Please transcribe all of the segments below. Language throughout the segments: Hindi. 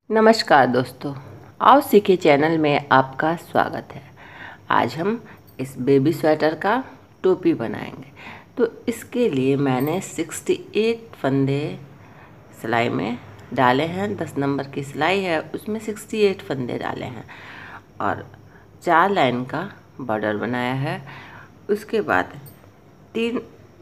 नमस्कार दोस्तों, आओ सीखे चैनल में आपका स्वागत है। आज हम इस बेबी स्वेटर का टोपी बनाएंगे। तो इसके लिए मैंने 68 फंदे सिलाई में डाले हैं। 10 नंबर की सिलाई है, उसमें 68 फंदे डाले हैं और 4 लाइन का बॉर्डर बनाया है। उसके बाद तीन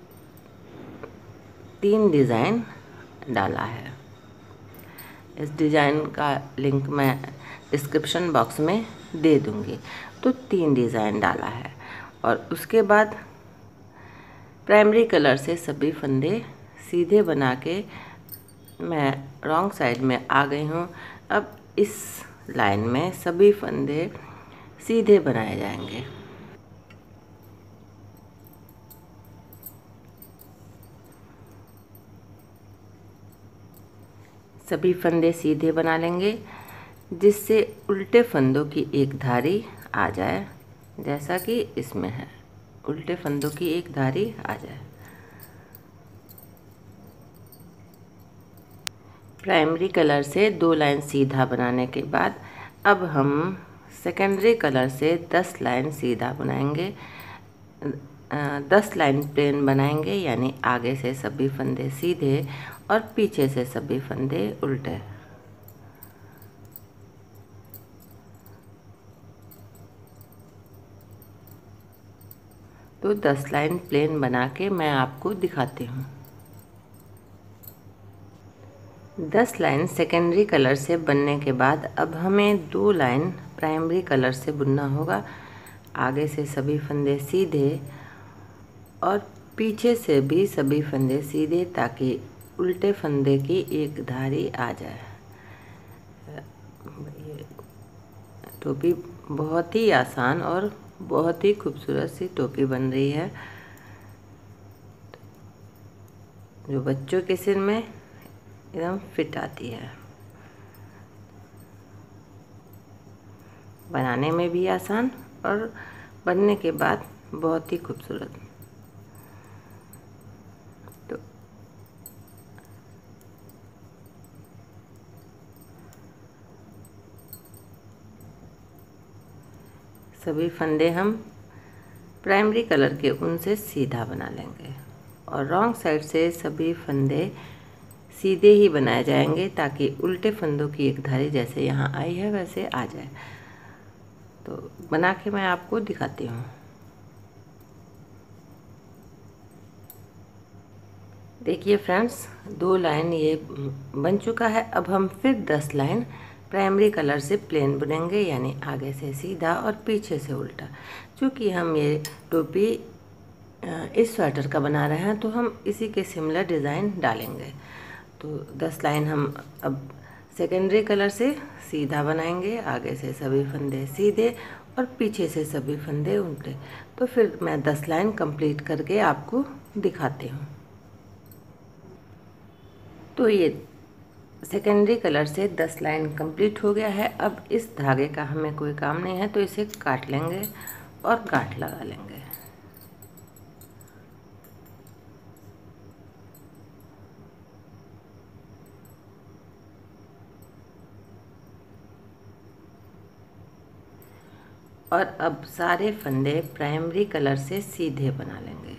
डिज़ाइन डाला है। इस डिज़ाइन का लिंक मैं डिस्क्रिप्शन बॉक्स में दे दूँगी। तो 3 डिज़ाइन डाला है और उसके बाद प्राइमरी कलर से सभी फंदे सीधे बना के मैं रॉन्ग साइड में आ गई हूँ। अब इस लाइन में सभी फंदे सीधे बनाए जाएंगे। सभी फंदे सीधे बना लेंगे जिससे उल्टे फंदों की एक धारी आ जाए, जैसा कि इसमें है। उल्टे फंदों की एक धारी आ जाए। प्राइमरी कलर से 2 लाइन सीधा बनाने के बाद अब हम सेकेंडरी कलर से 10 लाइन सीधा बनाएंगे। 10 लाइन प्लेन बनाएंगे, यानी आगे से सभी फंदे सीधे और पीछे से सभी फंदे उल्टे। तो 10 लाइन प्लेन बना के मैं आपको दिखाती हूँ। 10 लाइन सेकेंडरी कलर से बनने के बाद अब हमें 2 लाइन प्राइमरी कलर से बुनना होगा। आगे से सभी फंदे सीधे और पीछे से भी सभी फंदे सीधे, ताकि उल्टे फंदे की एक धारी आ जाए। ये टोपी बहुत ही आसान और बहुत ही खूबसूरत सी टोपी बन रही है, जो बच्चों के सिर में एकदम फिट आती है। बनाने में भी आसान और बनने के बाद बहुत ही खूबसूरत। तो सभी फंदे हम प्राइमरी कलर के ऊन से सीधा बना लेंगे और रॉन्ग साइड से सभी फंदे सीधे ही बनाए जाएंगे, ताकि उल्टे फंदों की एक धारी जैसे यहाँ आई है वैसे आ जाए। तो बना के मैं आपको दिखाती हूँ। देखिए फ्रेंड्स, 2 लाइन ये बन चुका है। अब हम फिर 10 लाइन प्राइमरी कलर से प्लेन बुनेंगे, यानी आगे से सीधा और पीछे से उल्टा। क्योंकि हम ये टोपी इस स्वेटर का बना रहे हैं, तो हम इसी के सिमिलर डिज़ाइन डालेंगे। तो 10 लाइन हम अब सेकेंडरी कलर से सीधा बनाएंगे। आगे से सभी फंदे सीधे और पीछे से सभी फंदे उल्टे। तो फिर मैं 10 लाइन कंप्लीट करके आपको दिखाती हूँ। तो ये सेकेंडरी कलर से 10 लाइन कंप्लीट हो गया है। अब इस धागे का हमें कोई काम नहीं है, तो इसे काट लेंगे और गांठ लगा लेंगे। और अब सारे फंदे प्राइमरी कलर से सीधे बना लेंगे।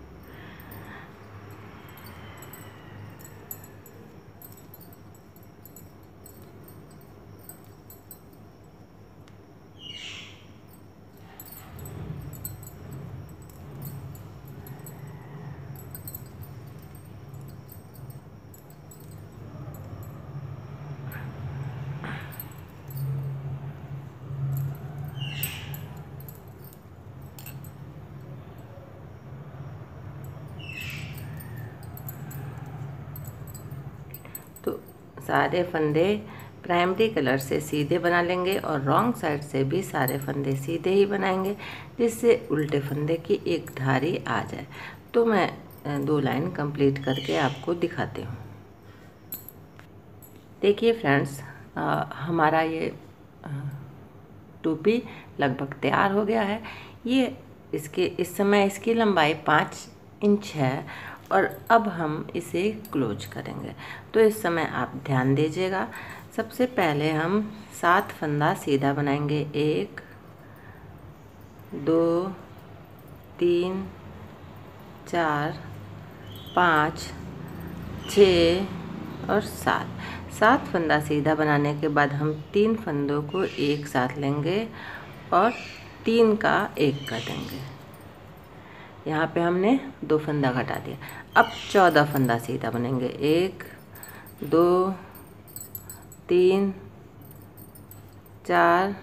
तो सारे फंदे प्राइमरी कलर से सीधे बना लेंगे और रॉन्ग साइड से भी सारे फंदे सीधे ही बनाएंगे, जिससे उल्टे फंदे की एक धारी आ जाए। तो मैं 2 लाइन कंप्लीट करके आपको दिखाती हूँ। देखिए फ्रेंड्स, हमारा ये टोपी लगभग तैयार हो गया है। ये इस समय इसकी लंबाई 5 इंच है और अब हम इसे क्लोज करेंगे। तो इस समय आप ध्यान दीजिएगा, सबसे पहले हम 7 फंदा सीधा बनाएंगे। 1 2 3 4 5 6 और 7 फंदा सीधा बनाने के बाद हम 3 फंदों को एक साथ लेंगे और 3 का 1 कर देंगे। यहाँ पे हमने 2 फंदा घटा दिया। अब 14 फंदा सीधा बनेंगे। 1 2 3 4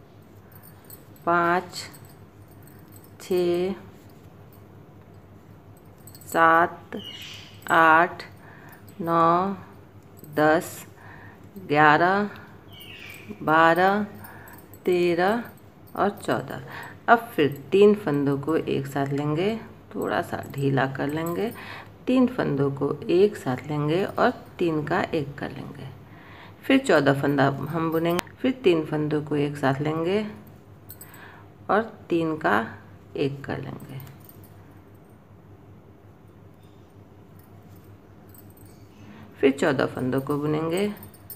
5 6 7 8 9 10 11 12 13 और 14। अब फिर 3 फंदों को एक साथ लेंगे, थोड़ा सा ढीला कर लेंगे, 3 फंदों को एक साथ लेंगे और 3 का 1 कर लेंगे। फिर 14 फंदा हम बुनेंगे। फिर 3 फंदों को एक साथ लेंगे और 3 का 1 कर लेंगे। फिर 14 फंदों को बुनेंगे।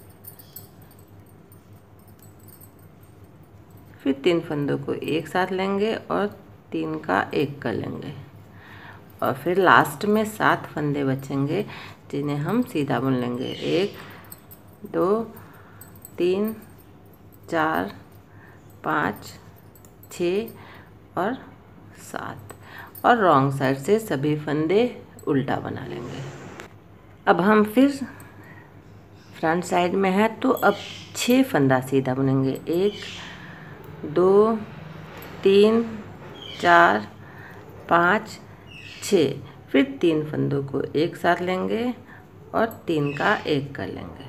फिर 3 फंदों को एक साथ लेंगे और 3 का 1 कर लेंगे। और फिर लास्ट में 7 फंदे बचेंगे जिन्हें हम सीधा बुन लेंगे। 1 2 3 4 5 6 और 7 और रॉन्ग साइड से सभी फंदे उल्टा बना लेंगे। अब हम फिर फ्रंट साइड में है तो अब 6 फंदा सीधा बुनेंगे। 1 2 3 4 5 6। फिर 3 फंदों को एक साथ लेंगे और 3 का 1 कर लेंगे।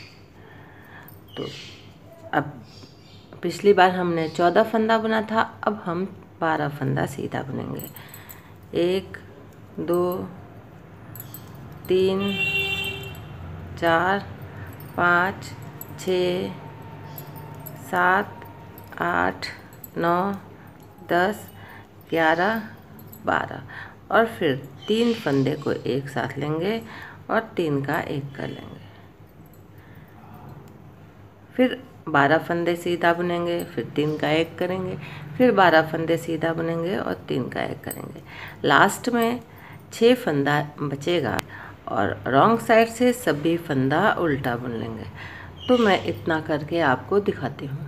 तो अब पिछली बार हमने 14 फंदा बुना था, अब हम 12 फंदा सीधा बुनेंगे। 1 2 3 4 5 6 7 8 9 10 11 12 और फिर 3 फंदे को एक साथ लेंगे और 3 का 1 कर लेंगे। फिर 12 फंदे सीधा बुनेंगे, फिर 3 का 1 करेंगे, फिर 12 फंदे सीधा बुनेंगे और 3 का 1 करेंगे। लास्ट में 6 फंदा बचेगा और रॉन्ग साइड से सभी फंदा उल्टा बुन लेंगे। तो मैं इतना करके आपको दिखाती हूँ।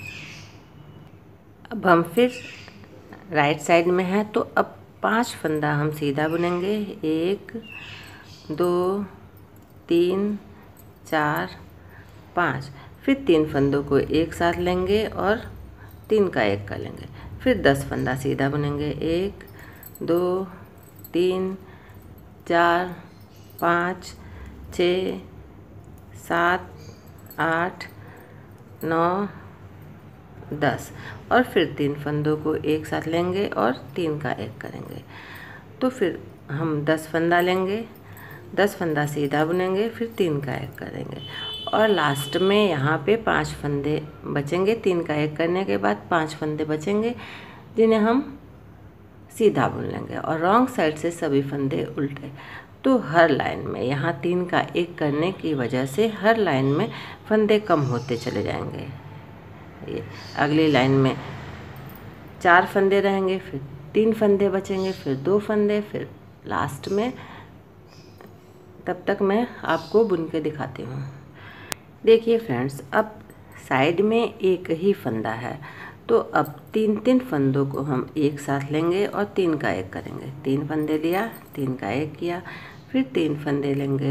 अब हम फिर राइट साइड में हैं तो अब 5 फंदा हम सीधा बुनेंगे। 1 2 3 4 5। फिर 3 फंदों को एक साथ लेंगे और 3 का 1 कर लेंगे। फिर 10 फंदा सीधा बुनेंगे। 1 2 3 4 5 6 7 8 9 10 और फिर 3 फंदों को एक साथ लेंगे और 3 का 1 करेंगे। तो फिर हम 10 फंदा लेंगे, 10 फंदा सीधा बुनेंगे, फिर 3 का 1 करेंगे और लास्ट में यहाँ पे 5 फंदे बचेंगे। 3 का 1 करने के बाद 5 फंदे बचेंगे जिन्हें हम सीधा बुन लेंगे और रॉन्ग साइड से सभी फंदे उल्टे। तो हर लाइन में यहाँ 3 का 1 करने की वजह से हर लाइन में फंदे कम होते चले जाएंगे। ये अगली लाइन में 4 फंदे रहेंगे, फिर 3 फंदे बचेंगे, फिर 2 फंदे, फिर लास्ट में। तब तक मैं आपको बुन के दिखाती हूँ। देखिए फ्रेंड्स, अब साइड में एक ही फंदा है तो अब 3 फंदों को हम एक साथ लेंगे और 3 का 1 करेंगे। 3 फंदे लिया, 3 का 1 किया, फिर 3 फंदे लेंगे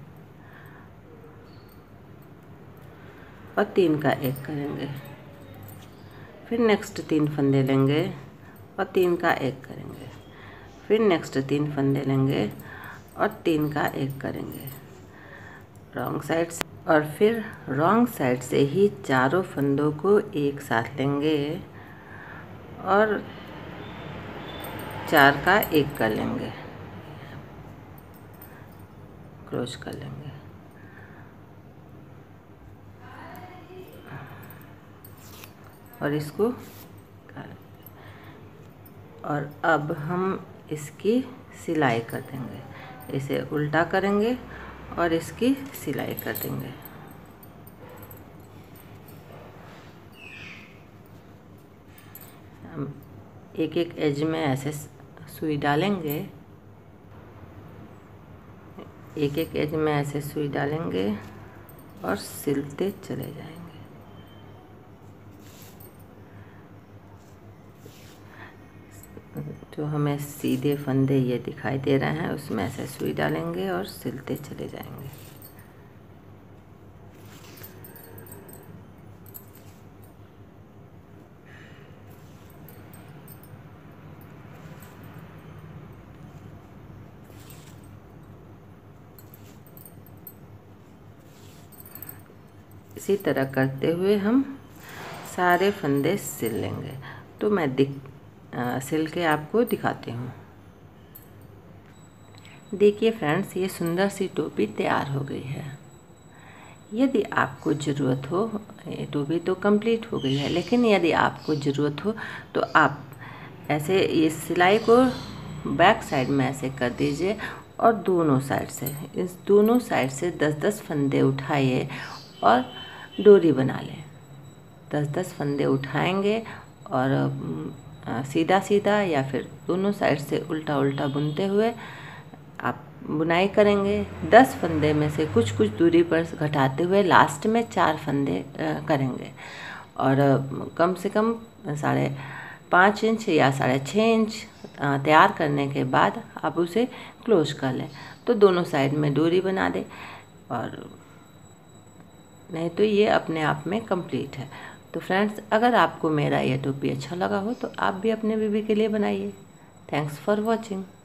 और 3 का 1 करेंगे। फिर नेक्स्ट 3 फंदे लेंगे और 3 का 1 करेंगे। फिर नेक्स्ट 3 फंदे लेंगे और 3 का 1 करेंगे रॉन्ग साइड से। और फिर रॉन्ग साइड से ही चारों फंदों को एक साथ लेंगे और 4 का 1 कर लेंगे, क्लोज कर लेंगे। और इसको और अब हम इसकी सिलाई कर देंगे। इसे उल्टा करेंगे और इसकी सिलाई कर देंगे। एक एक एज में ऐसे सुई डालेंगे, एक एक एज में ऐसे सुई डालेंगे और सिलते चले जाएंगे। जो हमें सीधे फंदे ये दिखाई दे रहे हैं उसमें ऐसे सुई डालेंगे और सिलते चले जाएंगे। इसी तरह करते हुए हम सारे फंदे सिल लेंगे। तो मैं सिल के आपको दिखाती हूँ। देखिए फ्रेंड्स, ये सुंदर सी टोपी तैयार हो गई है। यदि आपको ज़रूरत हो, ये टोपी तो कंप्लीट हो गई है, लेकिन यदि आपको ज़रूरत हो तो आप ऐसे ये सिलाई को बैक साइड में ऐसे कर दीजिए और दोनों साइड से, इस दोनों साइड से 10-10 फंदे उठाइए और डोरी बना लें। 10-10 फंदे उठाएंगे और सीधा सीधा या फिर दोनों साइड से उल्टा उल्टा बुनते हुए आप बुनाई करेंगे। 10 फंदे में से कुछ कुछ दूरी पर घटाते हुए लास्ट में 4 फंदे करेंगे और कम से कम 5.5 इंच या 6.5 इंच तैयार करने के बाद आप उसे क्लोज कर लें। तो दोनों साइड में डोरी बना दें और नहीं तो ये अपने आप में कंप्लीट है। तो फ्रेंड्स, अगर आपको मेरा ये टोपी अच्छा लगा हो तो आप भी अपने बेबी के लिए बनाइए। Thanks for watching.